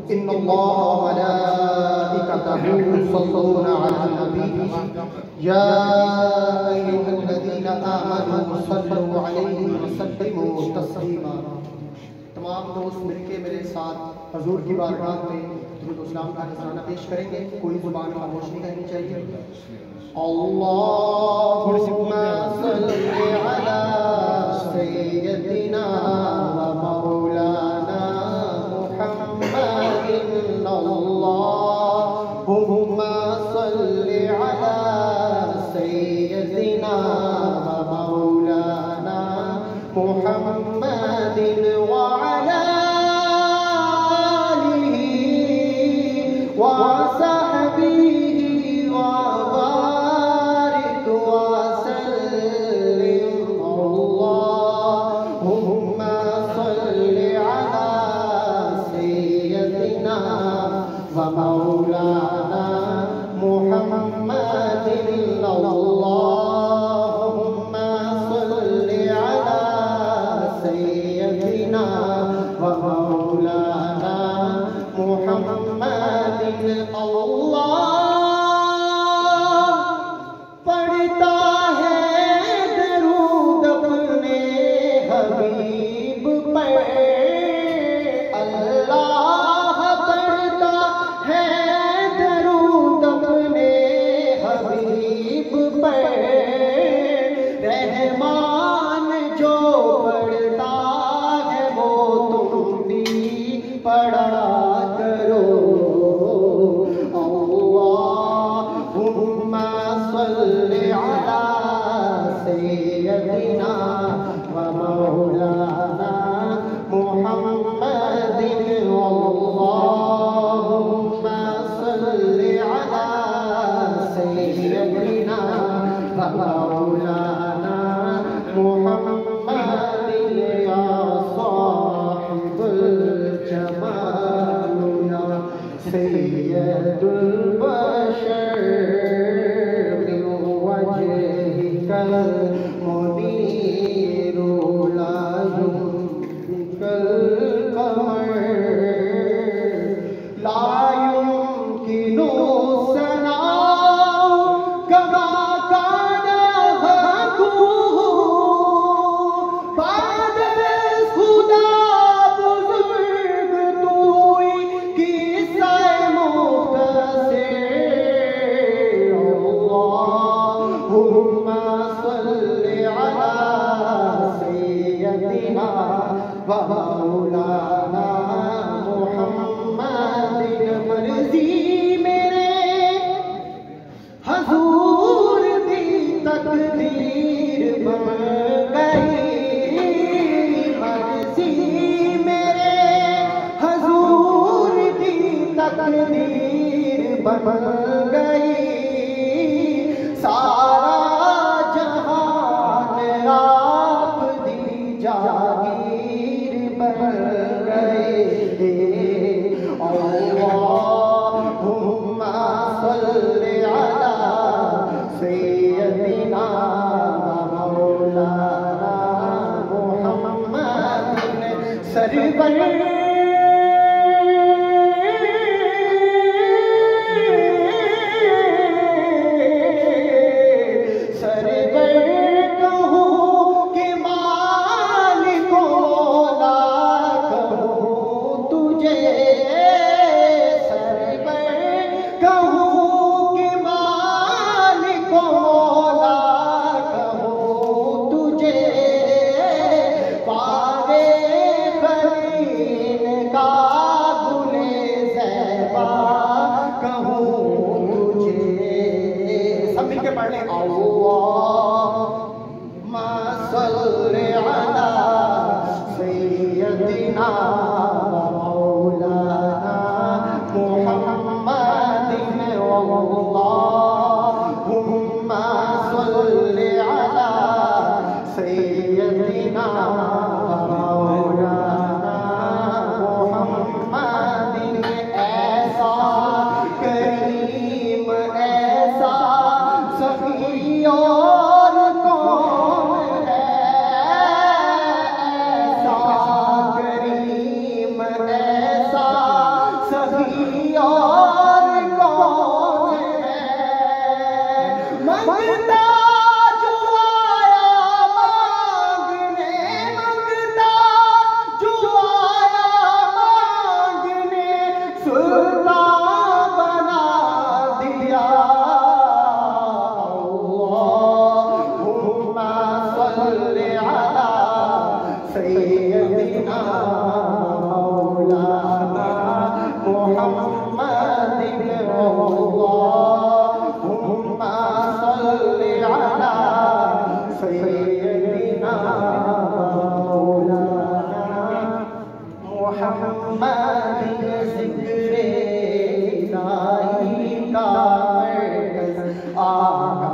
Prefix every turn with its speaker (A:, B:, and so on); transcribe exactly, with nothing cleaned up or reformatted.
A: إن الله وملائكته يصلون على النبي يا أيها الذين آمنوا صلوا عليه وسلموا تسليما. تمام دوست مل کے میرے ساتھ حضور کی بارگاہ میں درود و سلام کا نذرانہ پیش کریں گے. کوئی زبان خاموش نہیں کرنی چاہیے. اللهم صل على سيدنا ومولانا محمد. اللهم صل على سيدنا ومولانا محمد وعلى آله وصحبه وبارك وسلم. اللهم صل على سيدنا ومولانا محمد. اللهم صل على سيدنا ومولانا محمد. اللہ پڑھتا ہے درود اپنے حبیب پر. اللہ پڑھتا ہے درود اپنے حبیب پر. رحمان جو پڑھتا ہے وہ تم بھی پڑھا کرو. اللہم صل علی سیدنا ومولانا محمد. اللہم صل علی سیدنا ومولانا محمد. یا صاحب الجمال یا سید البشر من وجهك المنير لا يملك القمر. لا يمكن ثناء كما كان حقه بعد خدا بزرگ توئی قصہ مختصر. اللہم صل علی سیدنا ومولانا محمد. مرضی میرے حضور دی تقدیر بن گئی. مرضی میرے حضور دی تقدیر بن گئی. سارا جہان آپ دی جاگیر بن گئے. اللہم صل علی سیدنا مولانا محمد. سرور اللہم صل علی سیدنا مولانا اور کون ہے منگتا جو آیا مانگنے منگتا جو آیا مانگنے سلطان بنا دیا اللہم صل علی سیدنا مولانا محمد اللہم صل علی سیدنا مولانا محمد ذکر الہی کا مرکز آقا